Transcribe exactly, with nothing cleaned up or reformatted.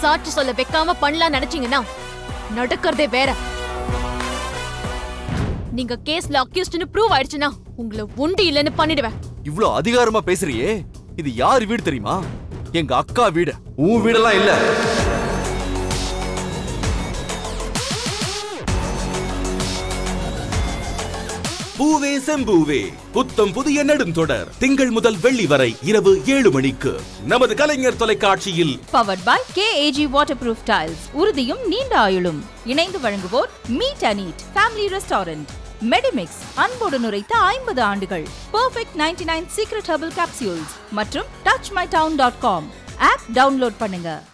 சாட்சி சொல்ல வைக்காம பண்ணலாம் நினைச்சீங்கன்னா நடக்கிறதே வேற. நீங்க கேஸ்ல அக்யூஸ்ட்னு ப்ரூவ் ஆயிடுச்சுன்னா உங்களை ஒண்டி இல்லைன்னு பண்ணிடுவேன். இவ்ளோ அதிகாரமா பேசுறியே, இது யார் வீடு தெரியுமா? எங்க அக்கா வீடு. உன் வீடெல்லாம் இல்ல. பூவே செம்பூவே புத்தம் புதிய நெடுந்தொடர் திங்கள் முதல் வெள்ளி வரை இரவு ஏழு மணிக்கு நமது கலைஞர் தொலைக்காட்சியில். Powered by K A G waterproof tiles. உறுதியும் நீண்ட ஆயுளும். இணைந்து வழங்குவோர் meet and eat family restaurant. Medimix அன்போடு நுரைத்த ஐம்பது ஆண்டுகள். Perfect ninety nine secret herbal capsules மற்றும் touch my town dot com app download பண்ணுங்க.